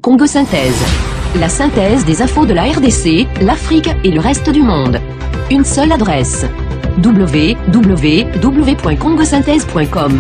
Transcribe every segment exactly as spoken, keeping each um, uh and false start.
Congo Synthèse. La synthèse des infos de la R D C, l'Afrique et le reste du monde. Une seule adresse. w w w point congo synthèse point com.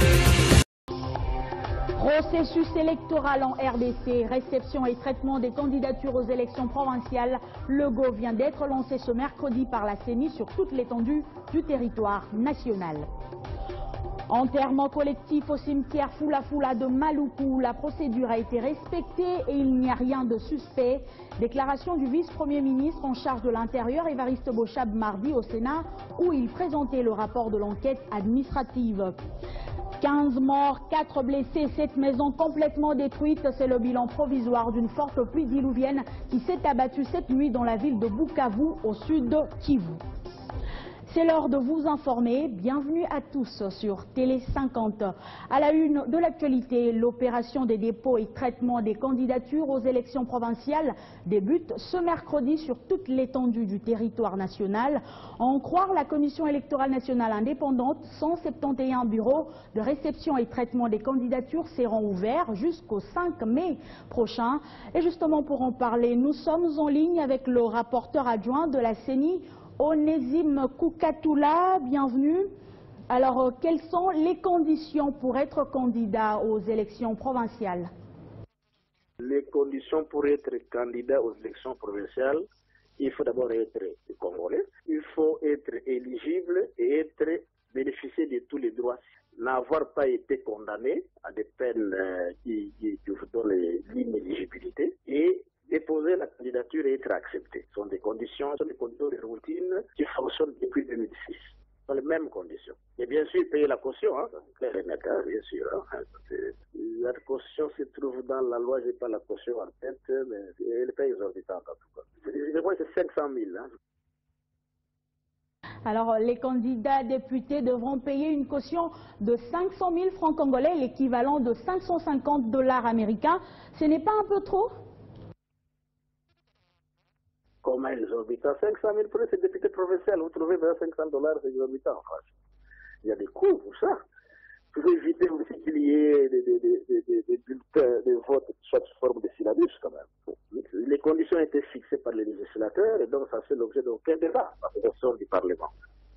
Processus électoral en R D C, réception et traitement des candidatures aux élections provinciales. Le go vient d'être lancé ce mercredi par la C E N I sur toute l'étendue du territoire national. Enterrement collectif au cimetière Fula Fula de Maluku. La procédure a été respectée et il n'y a rien de suspect. Déclaration du vice-premier ministre en charge de l'Intérieur, Évariste Bochab, mardi au Sénat, où il présentait le rapport de l'enquête administrative. quinze morts, quatre blessés, sept maisons complètement détruites. C'est le bilan provisoire d'une forte pluie diluvienne qui s'est abattue cette nuit dans la ville de Bukavu, au sud de Kivu. C'est l'heure de vous informer. Bienvenue à tous sur Télé cinquante. À la une de l'actualité, l'opération des dépôts et traitements des candidatures aux élections provinciales débute ce mercredi sur toute l'étendue du territoire national. À en croire la Commission électorale nationale indépendante, cent soixante et un bureaux de réception et traitement des candidatures seront ouverts jusqu'au cinq mai prochain. Et justement pour en parler, nous sommes en ligne avec le rapporteur adjoint de la C E N I, Onésime Koukatoula, bienvenue. Alors, euh, quelles sont les conditions pour être candidat aux élections provinciales? Les conditions pour être candidat aux élections provinciales, il faut d'abord être congolais, il faut être éligible et être bénéficier de tous les droits, n'avoir pas été condamné à des peines euh, qui, qui, qui vous donnent l'inéligibilité et déposer la candidature et être accepté. Ce sont des conditions, ce sont des conditions de routine qui fonctionnent depuis deux mille six. Ce sont les mêmes conditions. Et bien sûr, payer la caution, hein, clair et net, hein, bien sûr. Hein, la caution se trouve dans la loi, je n'ai pas la caution en tête, mais elle est pas exorbitante en tout cas. Je crois que c'est cinq cent mille. Hein. Alors, les candidats députés devront payer une caution de cinq cent mille francs congolais, l'équivalent de cinq cent cinquante dollars américains. Ce n'est pas un peu trop? Comment exorbitant? cinq cent mille pour ces députés provinciaux, vous trouvez vers cinq cents dollars, c'est exorbitant en France. Il y a des coûts pour ça. Vous pouvez éviter aussi qu'il y ait des, des, des, des, des bulletins de vote soit sous forme de syllabus quand même. Les conditions étaient fixées par les législateurs et donc ça fait l'objet d'aucun débat à la session du Parlement.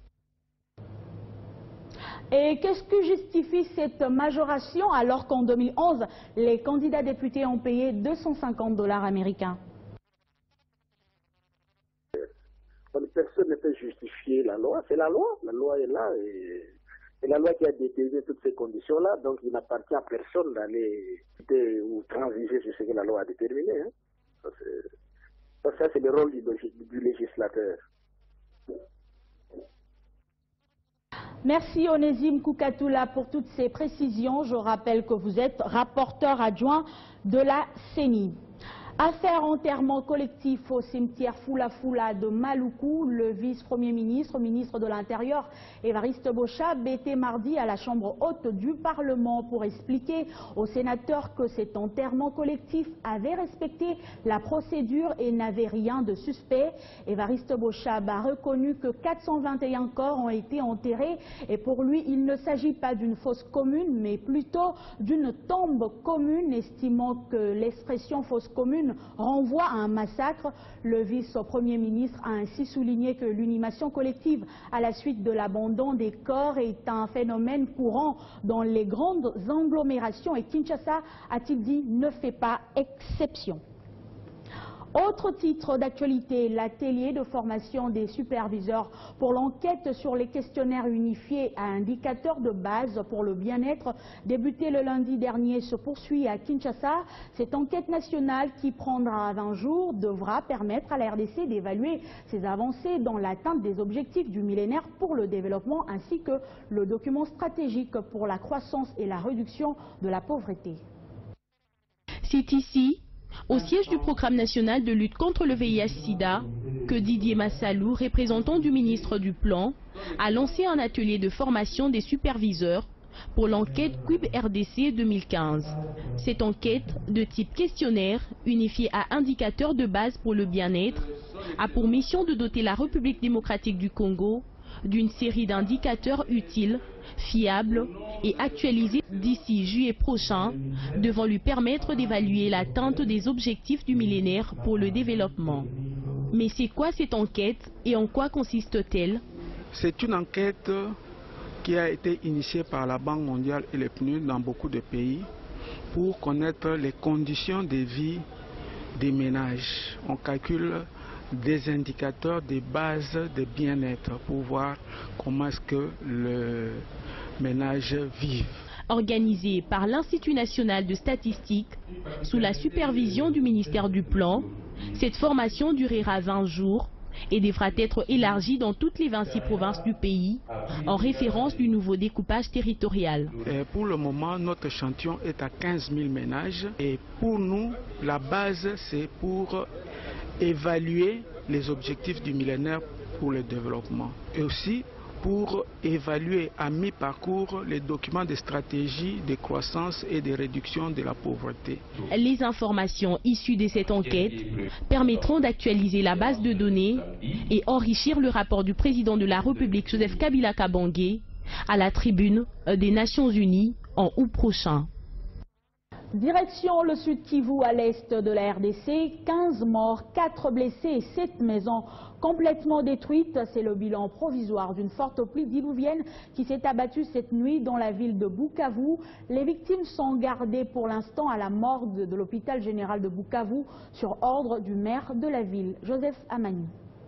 Et qu'est-ce que justifie cette majoration alors qu'en deux mille onze, les candidats députés ont payé deux cent cinquante dollars américains? Personne ne peut justifier la loi, c'est la loi, la loi est là et c'est la loi qui a déterminé toutes ces conditions-là, donc il n'appartient à personne d'aller ou transiger sur ce que la loi a déterminé. Hein. Ça, c'est, ça, c'est le rôle du, du législateur. Merci Onésime Koukatoula pour toutes ces précisions. Je rappelle que vous êtes rapporteur adjoint de la C E N I. Affaire enterrement collectif au cimetière Fula Fula de Maluku, le vice-premier ministre, ministre de l'Intérieur, Évariste Bochab, était mardi à la Chambre haute du Parlement pour expliquer aux sénateurs que cet enterrement collectif avait respecté la procédure et n'avait rien de suspect. Évariste Bochab a reconnu que quatre cent vingt et un corps ont été enterrés et pour lui, il ne s'agit pas d'une fosse commune, mais plutôt d'une tombe commune, estimant que l'expression fosse commune renvoie à un massacre. Le vice-premier ministre a ainsi souligné que l'inhumation collective à la suite de l'abandon des corps est un phénomène courant dans les grandes agglomérations et Kinshasa, a-t-il dit, ne fait pas exception. Autre titre d'actualité, l'atelier de formation des superviseurs pour l'enquête sur les questionnaires unifiés à indicateurs de base pour le bien-être, débuté le lundi dernier, se poursuit à Kinshasa. Cette enquête nationale qui prendra vingt jours devra permettre à la R D C d'évaluer ses avancées dans l'atteinte des objectifs du millénaire pour le développement ainsi que le document stratégique pour la croissance et la réduction de la pauvreté. C'est ici, au siège du programme national de lutte contre le V I H sida, que Didier Massalou, représentant du ministre du Plan, a lancé un atelier de formation des superviseurs pour l'enquête Q I B R D C deux mille quinze. Cette enquête, de type questionnaire, unifiée à indicateurs de base pour le bien-être, a pour mission de doter la République démocratique du Congo d'une série d'indicateurs utiles, fiables et actualisés d'ici juillet prochain, devant lui permettre d'évaluer l'atteinte des objectifs du millénaire pour le développement. Mais c'est quoi cette enquête et en quoi consiste-t-elle? C'est une enquête qui a été initiée par la Banque mondiale et les P N U D dans beaucoup de pays pour connaître les conditions de vie des ménages. On calcule des indicateurs, des bases de bien-être pour voir comment est-ce que le ménage vit. Organisée par l'Institut national de statistique, sous la supervision du ministère du Plan, cette formation durera vingt jours et devra être élargie dans toutes les vingt-six provinces du pays, en référence du nouveau découpage territorial. Et pour le moment, notre échantillon est à quinze mille ménages et pour nous, la base c'est pour évaluer les objectifs du millénaire pour le développement et aussi pour évaluer à mi-parcours les documents de stratégie de croissance et de réduction de la pauvreté. Les informations issues de cette enquête permettront d'actualiser la base de données et enrichir le rapport du président de la République, Joseph Kabila Kabange, à la tribune des Nations Unies en août prochain. Direction le Sud Kivu à l'est de la R D C, quinze morts, quatre blessés et sept maisons complètement détruites. C'est le bilan provisoire d'une forte pluie diluvienne qui s'est abattue cette nuit dans la ville de Bukavu. Les victimes sont gardées pour l'instant à la morgue de l'hôpital général de Bukavu sur ordre du maire de la ville, Joseph Amani.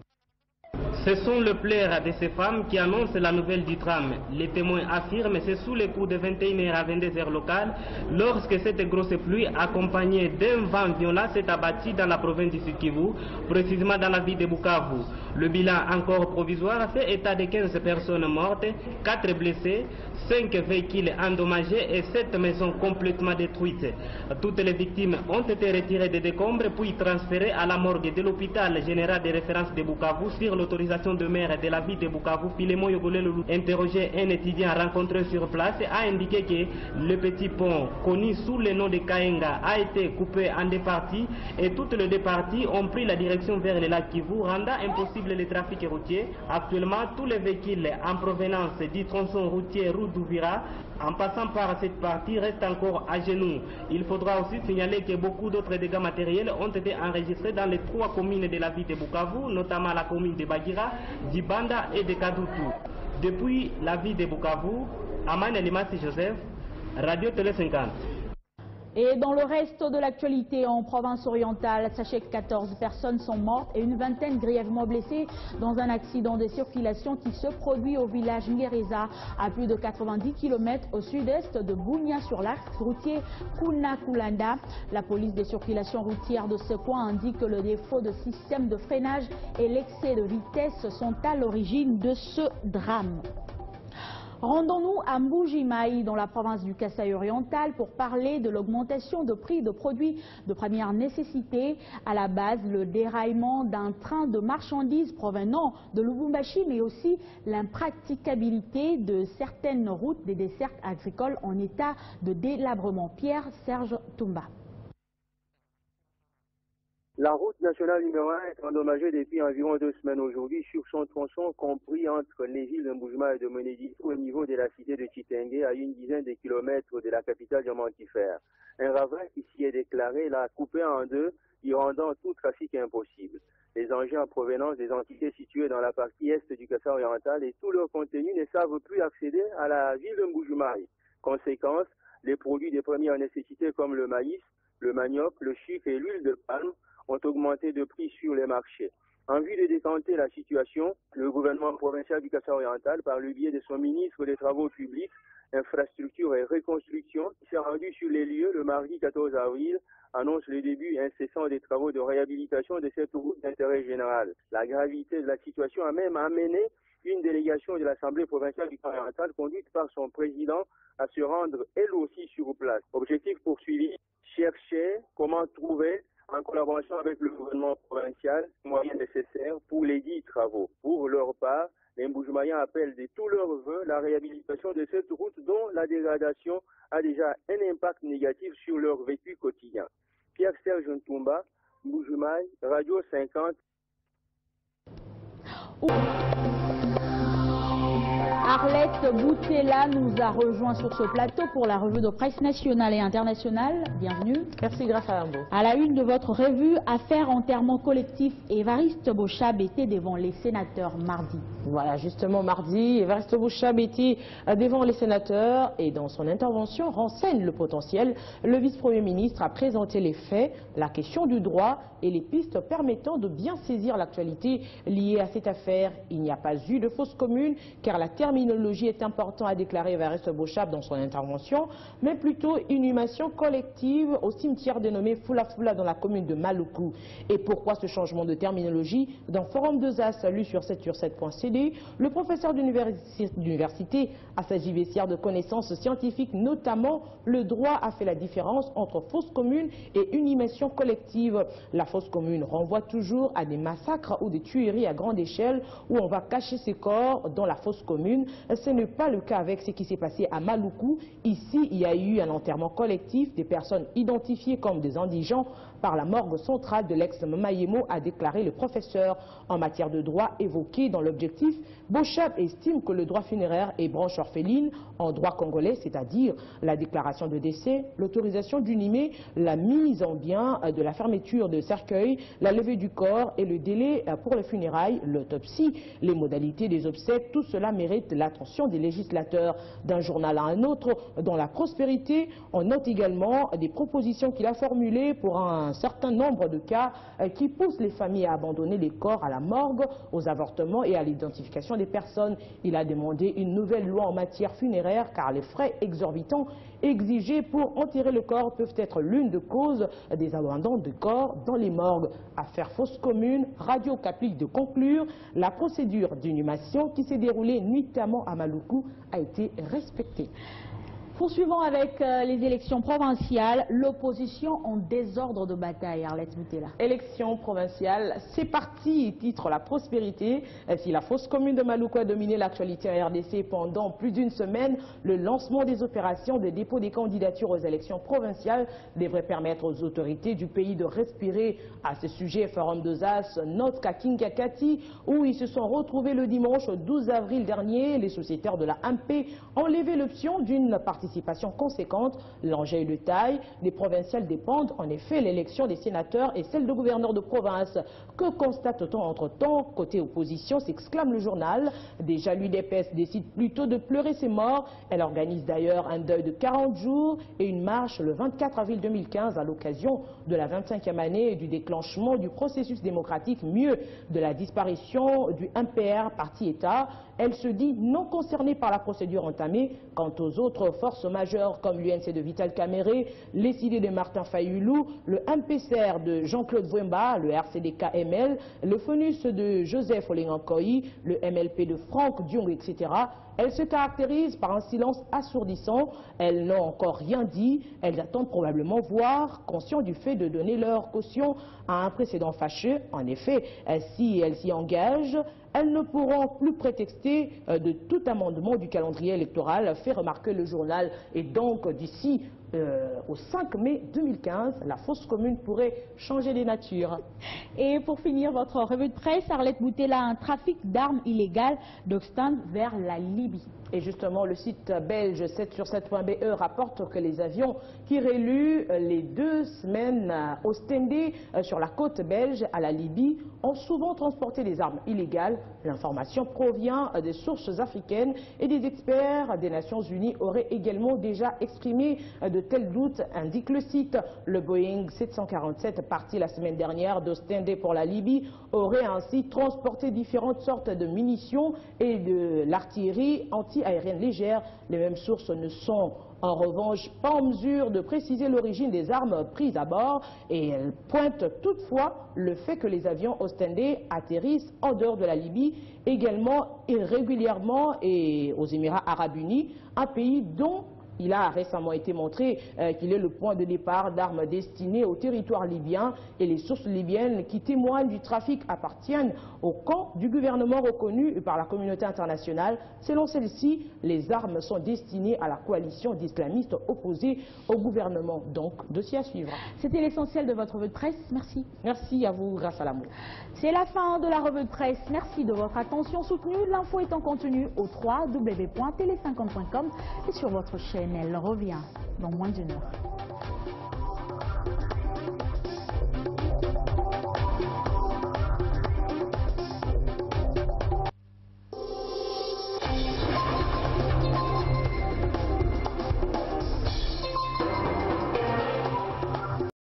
Ce sont le pleurs de ces femmes qui annoncent la nouvelle du drame. Les témoins affirment que c'est sous les coups de vingt et une heures à vingt-deux heures locales, lorsque cette grosse pluie accompagnée d'un vent violent s'est abattue dans la province du Sud Kivu, précisément dans la ville de Bukavu. Le bilan encore provisoire fait état de quinze personnes mortes, quatre blessées, cinq véhicules endommagés et sept maisons complètement détruites. Toutes les victimes ont été retirées des décombres puis transférées à la morgue de l'hôpital général de référence de Bukavu sur l'autorisation de maire de la ville de Bukavu. Filemon Yogolelou, interrogé un étudiant rencontré sur place, a indiqué que le petit pont connu sous le nom de Kaenga a été coupé en deux parties et toutes les deux parties ont pris la direction vers le lac Kivu, rendant impossible le trafic routier. Actuellement, tous les véhicules en provenance du tronçon routier route d'Ouvira, en passant par cette partie, restent encore à genoux. Il faudra aussi signaler que beaucoup d'autres dégâts matériels ont été enregistrés dans les trois communes de la ville de Bukavu, notamment la commune de Bagira, d'Ibanda et de Kadutu. Depuis la ville de Bukavu, Amane Elimasi Joseph, Radio Télé cinquante. Et dans le reste de l'actualité, en province orientale, sachez que quatorze personnes sont mortes et une vingtaine grièvement blessées dans un accident de circulation qui se produit au village Ngereza, à plus de quatre-vingt-dix kilomètres au sud-est de Bunia sur l'axe routier Kuna-Kulanda. La police des circulations routières de ce coin indique que le défaut de système de freinage et l'excès de vitesse sont à l'origine de ce drame. Rendons-nous à Mbuji-Mayi dans la province du Kasaï oriental pour parler de l'augmentation de prix de produits de première nécessité. À la base, le déraillement d'un train de marchandises provenant de Lubumbashi, mais aussi l'impraticabilité de certaines routes des dessertes agricoles en état de délabrement. Pierre Serge Toumba. La route nationale numéro un est endommagée depuis environ deux semaines aujourd'hui sur son tronçon compris entre les villes de Mbuji-Mayi et de Monedi au niveau de la cité de Chitenge à une dizaine de kilomètres de la capitale diamantifère. Un ravin qui s'y est déclaré l'a coupé en deux, y rendant tout trafic impossible. Les engins en provenance des entités situées dans la partie est du Kasaï oriental et tout leur contenu ne savent plus accéder à la ville de Mbuji-Mayi. Conséquence, les produits de première nécessité comme le maïs, le manioc, le chiffre et l'huile de palme ont augmenté de prix sur les marchés. En vue de décanter la situation, le gouvernement provincial du Kasaï oriental, par le biais de son ministre des Travaux publics, Infrastructure et Reconstruction, qui s'est rendu sur les lieux le mardi quatorze avril, annonce le début incessant des travaux de réhabilitation de cette route d'intérêt général. La gravité de la situation a même amené une délégation de l'Assemblée provinciale du Kasaï oriental, conduite par son président, à se rendre elle aussi sur place. Objectif poursuivi, chercher comment trouver en collaboration avec le gouvernement provincial, moyens nécessaires pour les dix travaux. Pour leur part, les Mbuji-Mayiens appellent de tous leurs vœux la réhabilitation de cette route dont la dégradation a déjà un impact négatif sur leur vécu quotidien. Pierre Serge Ntoumba, Mbuji-Mayi, Radio cinquante. Arlette Boutella nous a rejoint sur ce plateau pour la revue de presse nationale et internationale. Bienvenue. Merci, grâce à Ambo. À la une de votre revue, affaire enterrement collectif, Évariste Bochab était devant les sénateurs mardi. Voilà, justement mardi, Évariste Bochab était devant les sénateurs et dans son intervention renseigne le potentiel. Le vice-premier ministre a présenté les faits, la question du droit et les pistes permettant de bien saisir l'actualité liée à cette affaire. Il n'y a pas eu de fausse commune car la terminologie est importante, a déclaré Évariste Bochab dans son intervention, mais plutôt inhumation collective au cimetière dénommé Fula Fula dans la commune de Maluku. Et pourquoi ce changement de terminologie? Dans Forum deux A, salut sur sept sur sept point c d, le professeur d'université Assagi Bessière de connaissances scientifiques, notamment le droit, a fait la différence entre fausse commune et inhumation collective. La fausse commune renvoie toujours à des massacres ou des tueries à grande échelle où on va cacher ses corps dans la fausse commune. Ce n'est pas le cas avec ce qui s'est passé à Maluku. Ici, il y a eu un enterrement collectif des personnes identifiées comme des indigents par la morgue centrale de l'ex-Mayemo, a déclaré le professeur. En matière de droit évoqué dans l'objectif, Bochab estime que le droit funéraire est branche orpheline en droit congolais, c'est-à-dire la déclaration de décès, l'autorisation d'inhumer, la mise en bien de la fermeture de cercueil, la levée du corps et le délai pour les funérailles, l'autopsie, les modalités des obsèques, tout cela mérite l'attention des législateurs. D'un journal à un autre, dans la prospérité, on note également des propositions qu'il a formulées pour un certain nombre de cas qui poussent les familles à abandonner les corps à la morgue, aux avortements et à l'identification des personnes. Il a demandé une nouvelle loi en matière funéraire car les frais exorbitants exigés pour enterrer le corps peuvent être l'une des causes des abandons de corps dans les morgues. Affaire fausse commune, Radio Caplique de conclure, la procédure d'inhumation qui s'est déroulée nuitamment à Maluku a été respectée. Poursuivons avec euh, les élections provinciales. L'opposition en désordre de bataille. Arlette Boutella. Élections provinciales, c'est parti, titre La Prospérité. Si la fausse commune de Maluku a dominé l'actualité en R D C pendant plus d'une semaine, le lancement des opérations de dépôt des candidatures aux élections provinciales devrait permettre aux autorités du pays de respirer. À ce sujet, Forum deux As note qu'à Kinkakati, où ils se sont retrouvés le dimanche douze avril dernier, les sociétaires de la M P ont levé l'option d'une participation conséquente. L'enjeu est de taille. Les provinciales dépendent en effet l'élection des sénateurs et celle de gouverneurs de province. Que constate-t-on entre-temps? Côté opposition, s'exclame le journal. Déjà, l'U D P S décide plutôt de pleurer ses morts. Elle organise d'ailleurs un deuil de quarante jours et une marche le vingt-quatre avril deux mille quinze à l'occasion de la vingt-cinquième année du déclenchement du processus démocratique, mieux de la disparition du M P R, parti État. Elle se dit non concernée par la procédure entamée. Quant aux autres forces majeures comme l'U N C de Vital Kamere, les C I D de Martin Fayoulou, le M P C R de Jean-Claude Vouemba, le R C D K M L, le FONUS de Joseph Olengankoyi, le M L P de Franck Diong, et cetera, elles se caractérisent par un silence assourdissant. Elles n'ont encore rien dit. Elles attendent probablement voir, conscients du fait de donner leur caution à un précédent fâcheux. En effet, si elles s'y engagent, elles ne pourront plus prétexter de tout amendement du calendrier électoral, fait remarquer le journal. Et donc, d'ici euh, au cinq mai deux mille quinze, la fausse commune pourrait changer de nature. Et pour finir votre revue de presse, Arlette Boutella, un trafic d'armes illégales d'Oxtan vers la Libye. Et justement, le site belge sept sur sept point b e rapporte que les avions qui reluent les deux semaines ostendées sur la côte belge à la Libye ont souvent transporté des armes illégales. L'information provient des sources africaines et des experts des Nations Unies auraient également déjà exprimé de tels doutes, indique le site. Le Boeing sept cent quarante-sept, parti la semaine dernière d'Ostende pour la Libye, aurait ainsi transporté différentes sortes de munitions et de l'artillerie anti-aérienne légère. Les mêmes sources ne sont en revanche pas en mesure de préciser l'origine des armes prises à bord et elles pointent toutefois le fait que les avions ostendais atterrissent en dehors de la Libye, également irrégulièrement et aux Émirats Arabes Unis, un pays dont Il a récemment été montré euh, qu'il est le point de départ d'armes destinées au territoire libyen et les sources libyennes qui témoignent du trafic appartiennent au camp du gouvernement reconnu par la communauté internationale. Selon celle-ci, les armes sont destinées à la coalition d'islamistes opposés au gouvernement. Donc, dossier à suivre. C'était l'essentiel de votre revue de presse. Merci. Merci à vous, grâce à l'amour. C'est la fin de la revue de presse. Merci de votre attention soutenue. L'info est en continu au w w w point télé cinquante point com et sur votre chaîne. Elle revient dans moins d'une heure.